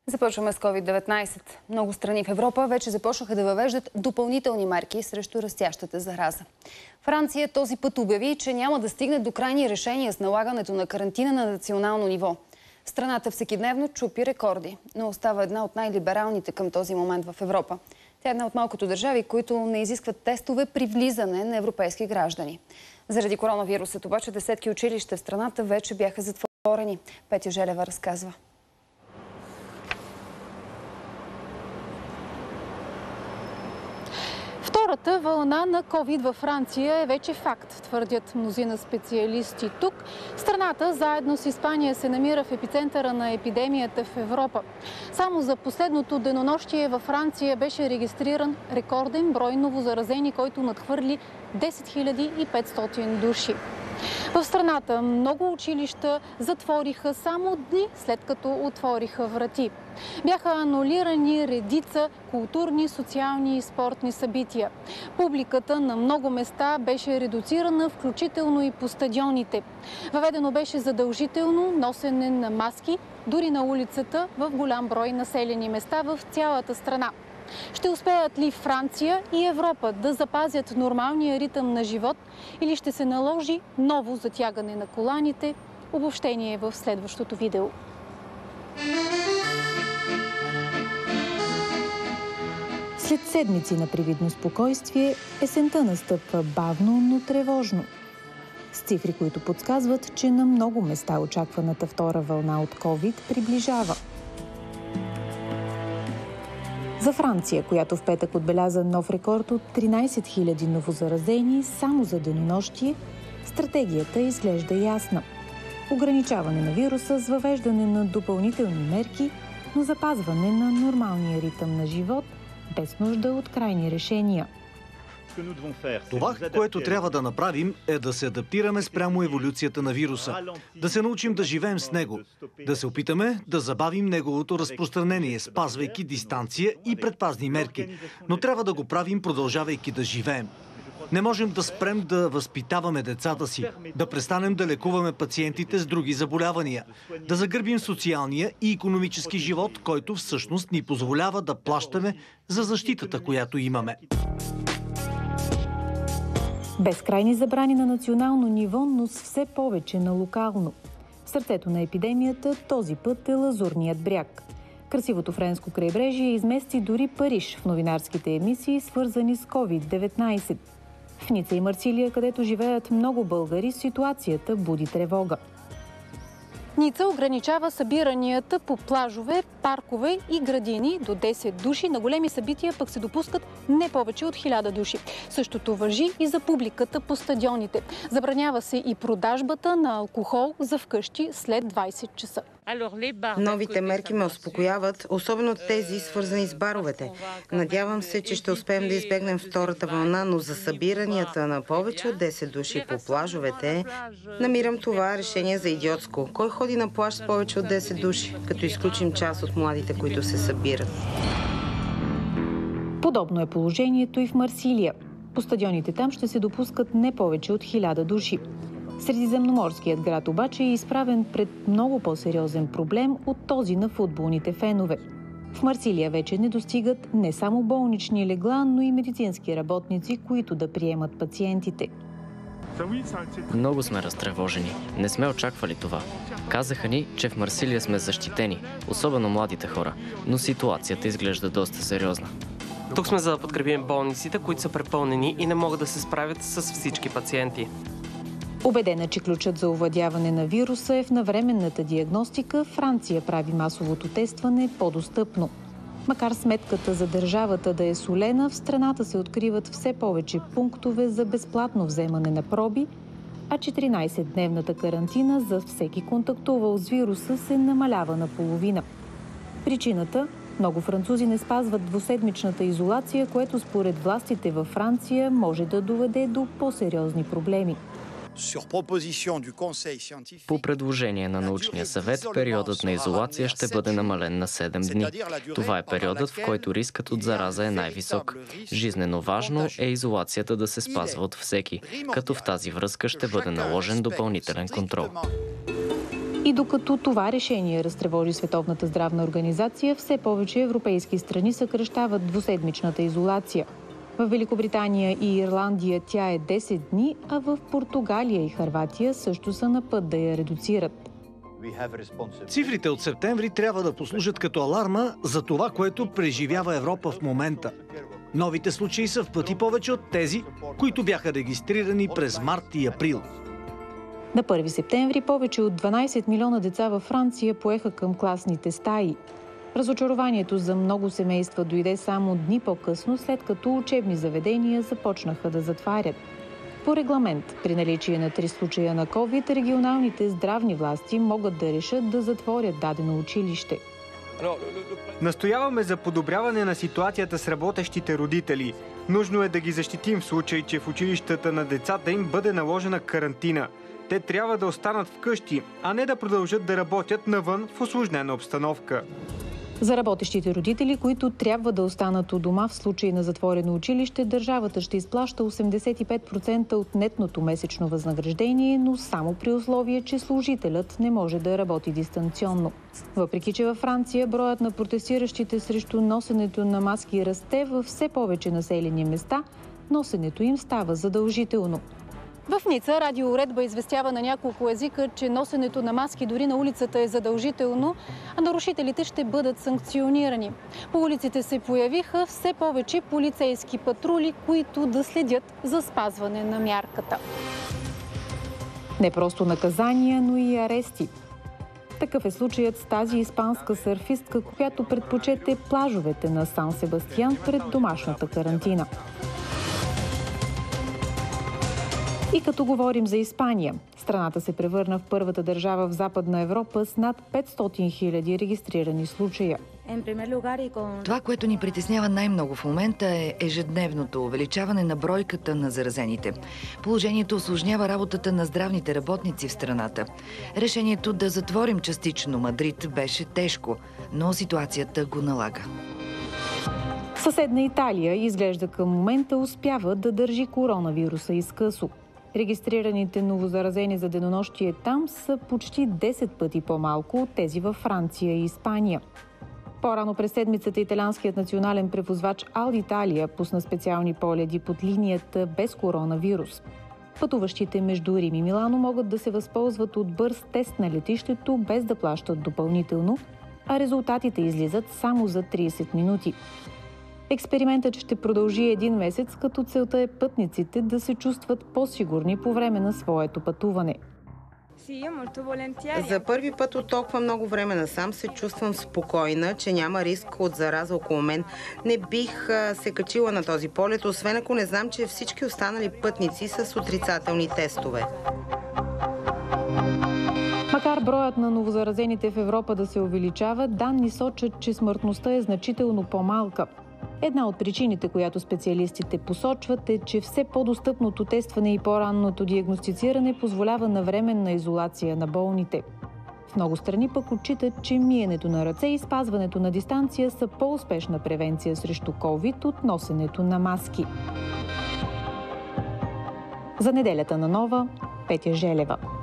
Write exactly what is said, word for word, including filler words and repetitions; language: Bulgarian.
Започваме с ковид деветнайсет. Много страни в Европа вече започнаха да въвеждат допълнителни мерки срещу растящата зараза. Франция този път обяви, че няма да стигне до крайни решения с налагането на карантина на национално ниво. Страната всекидневно чупи рекорди, но остава една от най-либералните към този момент в Европа. Тя е една от малкото държави, които не изискват тестове при влизане на европейски граждани. Заради коронавирусът обаче десетки училища в страната вече бяха затворени. Петя Желева разказва. Втората вълна на ковид във Франция е вече факт, твърдят мнозина специалисти тук. Страната заедно с Испания се намира в епицентъра на епидемията в Европа. Само за последното денонощие във Франция беше регистриран рекорден брой новозаразени, който надхвърли десет хиляди и петстотин души. В страната много училища затвориха само дни след като отвориха врати. Бяха анулирани редица културни, социални и спортни събития. Публиката на много места беше редуцирана, включително и по стадионите. Въведено беше задължително носене на маски, дори на улицата в голям брой населени места в цялата страна. Ще успеят ли Франция и Европа да запазят нормалния ритъм на живот или ще се наложи ново затягане на коланите? Обобщение в следващото видео. След седмици на привидно спокойствие, есента настъпва бавно, но тревожно. С цифри, които подсказват, че на много места очакваната втора вълна от ковид приближава. За Франция, която в петък отбеляза нов рекорд от тринайсет хиляди новозаразени само за денонощие, стратегията изглежда ясна. Ограничаване на вируса с въвеждане на допълнителни мерки, но запазване на нормалния ритъм на живот, без нужда от крайни решения. Това, което трябва да направим, е да се адаптираме спрямо еволюцията на вируса, да се научим да живеем с него, да се опитаме да забавим неговото разпространение, спазвайки дистанция и предпазни мерки, но трябва да го правим, продължавайки да живеем. Не можем да спрем да възпитаваме децата си, да престанем да лекуваме пациентите с други заболявания, да загърбим социалния и икономически живот, който всъщност ни позволява да плащаме за защитата, която имаме. Безкрайни забрани на национално ниво, но с все повече на локално. В сърцето на епидемията този път е Лазурният бряг. Красивото френско крайбрежие измести дори Париж в новинарските емисии, свързани с ковид деветнайсет. В Ница и Марсилия, където живеят много българи, ситуацията буди тревога. Ница ограничава събиранията по плажове, паркове и градини до десет души. На големи събития пък се допускат не повече от хиляда души. Същото важи и за публиката по стадионите. Забранява се и продажбата на алкохол за вкъщи след двайсет часа. Новите мерки ме успокояват, особено тези, свързани с баровете. Надявам се, че ще успеем да избегнем втората вълна, но за събиранията на повече от десет души по плажовете, намирам това решение за идиотско. Кой ходи на плаж с повече от десет души, като изключим част от младите, които се събират? Подобно е положението и в Марсилия. По стадионите там ще се допускат не повече от хиляда души. Средиземноморският град обаче е изправен пред много по-сериозен проблем от този на футболните фенове. В Марсилия вече не достигат не само болнични легла, но и медицински работници, които да приемат пациентите. Много сме разтревожени. Не сме очаквали това. Казаха ни, че в Марсилия сме защитени, особено младите хора, но ситуацията изглежда доста сериозна. Тук сме за да подкрепим болниците, които са препълнени и не могат да се справят с всички пациенти. Убедена, че ключът за овладяване на вируса е в навременната диагностика, Франция прави масовото тестване по-достъпно. Макар сметката за държавата да е солена, в страната се откриват все повече пунктове за безплатно вземане на проби, а четиринайсетдневната карантина за всеки контактувал с вируса се намалява на половина. Причината? Много французи не спазват двуседмичната изолация, което според властите във Франция може да доведе до по-сериозни проблеми. По предложение на научния съвет, периодът на изолация ще бъде намален на седем дни. Това е периодът, в който рискът от зараза е най-висок. Жизнено важно е изолацията да се спазва от всеки, като в тази връзка ще бъде наложен допълнителен контрол. И докато това решение разтревожи Световната здравна организация, все повече европейски страни съкращават двуседмичната изолация. В Великобритания и Ирландия тя е десет дни, а в Португалия и Хърватия също са на път да я редуцират. Цифрите от септември трябва да послужат като аларма за това, което преживява Европа в момента. Новите случаи са в пъти повече от тези, които бяха регистрирани през март и април. На първи септември повече от дванадесет милиона деца във Франция поеха към класните стаи. Разочарованието за много семейства дойде само дни по-късно, след като учебни заведения започнаха да затварят. По регламент, при наличие на три случая на ковид, регионалните здравни власти могат да решат да затворят дадено училище. Настояваме за подобряване на ситуацията с работещите родители. Нужно е да ги защитим в случай, че в училищата на децата им бъде наложена карантина. Те трябва да останат вкъщи, а не да продължат да работят навън в усложнена обстановка. За работещите родители, които трябва да останат у дома в случай на затворено училище, държавата ще изплаща осемдесет и пет процента от нетното месечно възнаграждение, но само при условие, че служителят не може да работи дистанционно. Въпреки че във Франция броят на протестиращите срещу носенето на маски расте, във все повече населени места носенето им става задължително. В Ница Радио Уредба известява на няколко езика, че носенето на маски дори на улицата е задължително, а нарушителите ще бъдат санкционирани. По улиците се появиха все повече полицейски патрули, които да следят за спазване на мярката. Не просто наказания, но и арести. Такъв е случаят с тази испанска сърфистка, която предпочете плажовете на Сан Себастиян пред домашната карантина. И като говорим за Испания, страната се превърна в първата държава в Западна Европа с над петстотин хиляди регистрирани случая. Това, което ни притеснява най-много в момента, е ежедневното увеличаване на бройката на заразените. Положението усложнява работата на здравните работници в страната. Решението да затворим частично Мадрид беше тежко, но ситуацията го налага. Съседна Италия изглежда към момента успява да държи коронавируса изкъсо. Регистрираните новозаразени за денонощие там са почти десет пъти по-малко от тези във Франция и Испания. По-рано през седмицата италианският национален превозвач Алиталия пусна специални полети под линията без коронавирус. Пътуващите между Рим и Милано могат да се възползват от бърз тест на летището без да плащат допълнително, а резултатите излизат само за тридесет минути. Експериментът ще продължи един месец, като целта е пътниците да се чувстват по-сигурни по време на своето пътуване. За първи път от толкова много време насам се чувствам спокойна, че няма риск от зараза около мен. Не бих се качила на този полет, освен ако не знам, че всички останали пътници са с отрицателни тестове. Макар броят на новозаразените в Европа да се увеличава, данни сочат, че смъртността е значително по-малка. Една от причините, която специалистите посочват, е, че все по-достъпното тестване и по-ранното диагностициране позволява навременна изолация на болните. В много страни пък отчитат, че миенето на ръце и спазването на дистанция са по-успешна превенция срещу ковид от носенето на маски. За неделята на Нова, Петя Желева.